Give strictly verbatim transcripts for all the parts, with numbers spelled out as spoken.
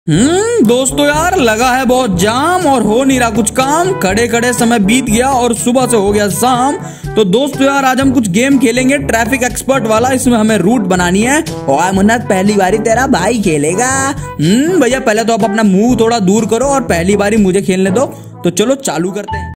हम्म दोस्तों यार लगा है बहुत जाम और हो नहीं रहा कुछ काम। खड़े खड़े समय बीत गया और सुबह से हो गया शाम। तो दोस्तों यार आज हम कुछ गेम खेलेंगे ट्रैफिक एक्सपर्ट वाला। इसमें हमें रूट बनानी है। और मुन्नत पहली बारी तेरा भाई खेलेगा। हम्म भैया पहले तो आप अपना मुंह थोड़ा दूर करो और पहली बारी मुझे खेलने दो। तो चलो चालू करते हैं।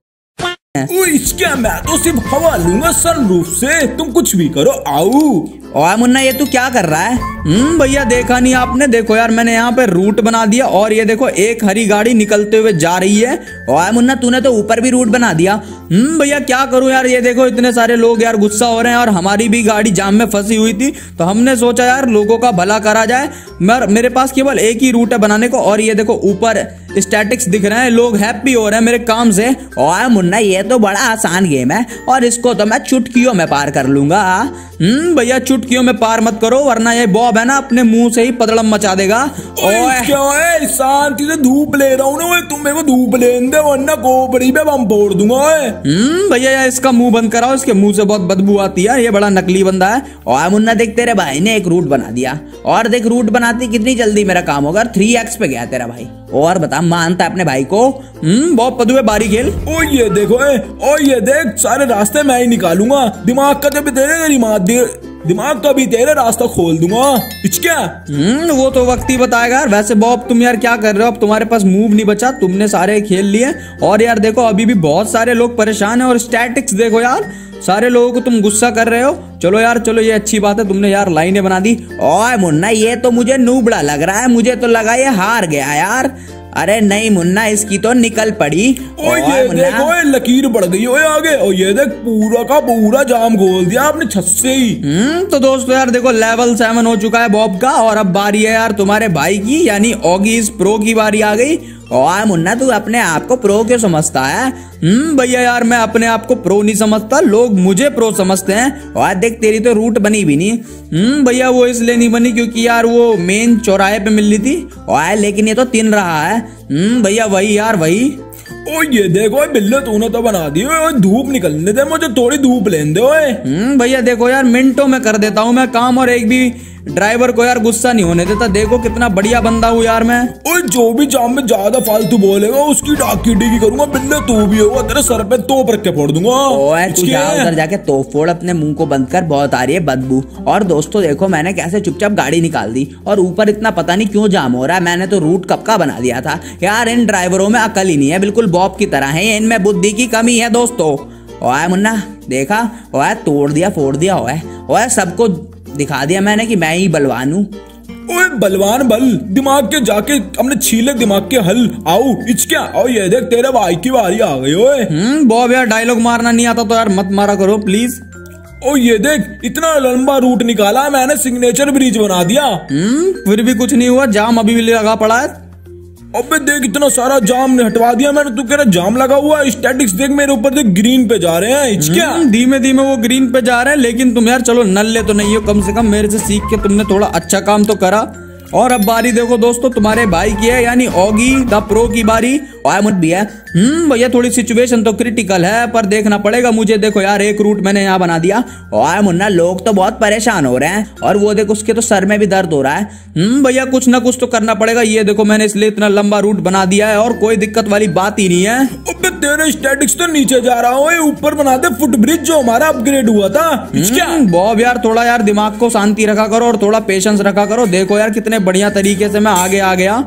क्या मैं तो सिर्फ हवा लूंगा सनरूफ से, तुम कुछ भी करो। आओ और मुन्ना ये तू क्या कर रहा है? हम्म भैया देखा नहीं आपने? देखो यार मैंने यहाँ पे रूट बना दिया और ये देखो एक हरी गाड़ी निकलते हुए जा रही है। और मुन्ना तूने तो ऊपर भी रूट बना दिया। हम्म भैया क्या करूं यार, ये देखो इतने सारे लोग यार गुस्सा हो रहे हैं और हमारी भी गाड़ी जाम में फंसी हुई थी। तो हमने सोचा यार लोगों का भला करा जाए। मर, मेरे पास केवल एक ही रूट है बनाने को और ये देखो ऊपर स्टैटिक्स दिख रहे हैं, लोग हैप्पी हो रहे हैं मेरे काम से। और मुन्ना ये तो बड़ा आसान गेम है और इसको तो मैं चुटकियों में पार कर लूंगा। हम्म भैया चुटकियों में पार मत करो वरना ये बॉब है ना अपने मुंह से ही पतड़म मचा देगा। ओए क्या है, शांति से धूप ले रहा हूँ ना। तुम मेरे को धूप लेने दे वरना खोपड़ी पे बम फोड़ दूंगा। हम्म भैया यार इसका मुंह बंद कराओ, इसके मुंह से बहुत बदबू आती है। ये बड़ा नकली बंदा है। और मुन्ना देख तेरे भाई ने एक रूट बना दिया और देख रूट बनाती कितनी जल्दी मेरा काम होगा। थ्री एक्स पे गया तेरा भाई। और बता मानता अपने भाई को? हम्म बहुत पदुए बारी खेल। ओ ये देखो ए, ओ ये देख सारे रास्ते मैं ही निकालूंगा। दिमाग का जब तेरे तेरी माँ दिमाग का भी तेरे रास्ता खोल दूंगा। क्या हम्म वो तो वक्त ही बताएगा यार। वैसे बॉब तुम यार क्या कर रहे हो? अब तुम्हारे पास मूव नहीं बचा, तुमने सारे खेल लिए। और यार देखो अभी भी बहुत सारे लोग परेशान है और स्टैटिक्स देखो यार, सारे लोगों को तुम गुस्सा कर रहे हो। चलो यार चलो ये अच्छी बात है, तुमने यार लाइनें बना दी। ओए मुन्ना ये तो मुझे नूबड़ा लग रहा है, मुझे तो लगा ये हार गया यार। अरे नहीं मुन्ना इसकी तो निकल पड़ी। ओ ये देखो ये लकीर बढ़ गई ओए आगे। और ये देख पूरा का पूरा जाम खोल दिया आपने छत से ही। हम्म तो दोस्तों यार देखो लेवल सेवन हो चुका है बॉब का और अब बारी है यार तुम्हारे भाई की, यानी ऑगी इस प्रो की बारी आ गई। और मुन्ना तू अपने आप को प्रो क्यों समझता है? हम्म भैया यार मैं अपने आप को प्रो नहीं समझता, लोग मुझे प्रो समझते हैं। और देख तेरी तो रूट बनी भी नहीं। हम्म भैया वो इसलिए नहीं बनी क्योंकि यार वो मेन चौराहे पे मिल रही थी। और लेकिन ये तो तिन रहा है। हम्म भैया वही यार वही। ओ ये देखो बिल्ले तूने तो बना दी। धूप निकलने दे मुझे, थोड़ी धूप लेने दे। हम्म भैया देखो यार मिनटों में कर देता हूँ मैं काम और एक भी ड्राइवर को यार गुस्सा नहीं होने देता। देखो कितना बढ़िया बंदा हूँ यार मैं। ओए जो भी जाम में ज्यादा फालतू बोलेगा उसकी डाकी डीकी करूंगा। बिल्ले तू भी होगा, तेरे सर पे तोप रख के फोड़ दूंगा। ओए तू जा उधर जाके तोप फोड़, अपने मुंह को बंद कर, बहुत आ रही है बदबू। और दोस्तों देखो मैंने कैसे चुपचाप गाड़ी निकाल दी और ऊपर इतना पता नहीं क्यों जाम हो रहा है। मैंने तो रूट कब का बना दिया था यार। इन ड्राइवरों में अकल ही नहीं है, बिल्कुल बॉब की तरह है, इनमें बुद्धि की कमी है दोस्तों। ओए मुन्ना देखा, ओए तोड़ दिया फोड़ दिया। ओए ओए सबको दिखा दिया मैंने कि मैं ही बलवान हूँ। ओए बलवान बल दिमाग के जाके हमने छीले दिमाग के हल। आओ इचक्या आओ ये देख तेरे भाई की बारी आ गई। ओए हम्म बॉब यार डायलॉग मारना नहीं आता तो यार मत मारा करो प्लीज। ओ ये देख इतना लंबा रूट निकाला मैंने, सिग्नेचर ब्रिज बना दिया। हम्म फिर भी कुछ नहीं हुआ, जाम अभी भी लगा पड़ा है। अबे देख इतना सारा जाम हटवा दिया मैंने। तू कह रहा जाम लगा हुआ है। स्टैटिक्स देख मेरे ऊपर देख ग्रीन पे जा रहे हैं। क्या धीमे धीमे वो ग्रीन पे जा रहे हैं, लेकिन तुम यार चलो नल्ले तो नहीं हो, कम से कम मेरे से सीख के तुमने थोड़ा अच्छा काम तो करा। और अब बारी देखो दोस्तों तुम्हारे भाई की है, यानी ऑगी द प्रो की बारी। भैया हम्म भैया थोड़ी सिचुएशन तो क्रिटिकल है पर देखना पड़ेगा मुझे। देखो यार एक रूट मैंने यहाँ बना दिया। और मुन्ना लोग तो बहुत परेशान हो रहे हैं और वो देखो उसके तो सर में भी दर्द हो रहा है। हम्म भैया कुछ ना कुछ तो करना पड़ेगा। ये देखो मैंने इसलिए इतना लंबा रूट बना दिया है और कोई दिक्कत वाली बात ही नहीं है। अबे तेरे स्टैटिक्स तो नीचे जा रहा हो, ऊपर बना दे फुट ब्रिज जो हमारा अपग्रेड हुआ था। क्या बॉब यार थोड़ा यार दिमाग को शांति रखा करो और थोड़ा पेशेंस रखा करो। देखो यार कितने बढ़िया तरीके से मैं आगे आ गया।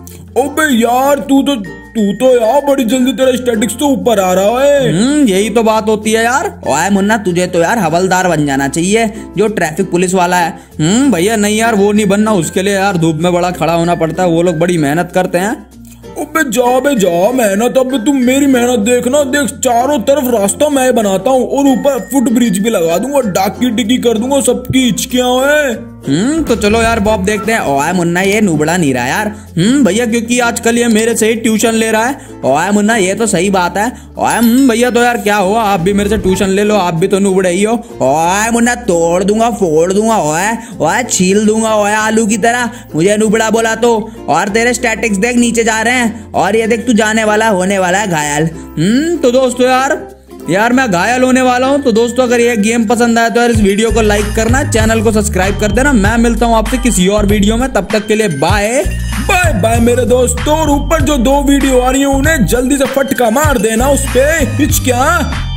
अबे यार तू तो तू तो यार बड़ी जल्दी तेरा स्टैटिक्स तो ऊपर आ रहा है। हम्म यही तो बात होती है यार। ओए मुन्ना तुझे तो यार हवलदार बन जाना चाहिए, जो ट्रैफिक पुलिस वाला है। हम्म भैया नहीं यार वो नहीं बनना, उसके लिए यार धूप में बड़ा खड़ा होना पड़ता है। वो लोग बड़ी मेहनत करते हैं। अबे जा बे जा मेहनत। अब तुम मेरी मेहनत देखना, देख चारों तरफ रास्ता मैं बनाता हूँ और ऊपर फुट ब्रिज भी लगा दूंगा, डाकी टिकी कर दूंगा, सबकी हिचकियां है। हम्म तो चलो यार बॉब देखते हैं। ओए मुन्ना ये नुबड़ा नहीं रहा यार। हम्म भैया क्योंकि आजकल ये मेरे से ही ट्यूशन ले रहा है। ओए मुन्ना ये तो सही बात है। ओए भैया तो यार क्या हुआ, आप भी मेरे से ट्यूशन ले लो, आप भी तो नुबड़े ही हो। ओए मुन्ना तोड़ दूंगा फोड़ दूंगा। ओए ओए छील दूंगा ओए आलू की तरह, मुझे नुबड़ा बोला तो। और तेरे स्टैटिक्स देख नीचे जा रहे हैं और ये देख तू जाने वाला होने वाला है घायल। हम्म तो दोस्तों यार यार मैं घायल होने वाला हूँ। तो दोस्तों अगर ये गेम पसंद आया तो यार इस वीडियो को लाइक करना, चैनल को सब्सक्राइब कर देना। मैं मिलता हूँ आपसे किसी और वीडियो में, तब तक के लिए बाय। बाय बाय मेरे दोस्तों। और ऊपर जो दो वीडियो आ रही है उन्हें जल्दी से फटका मार देना उस पे। हिचकियां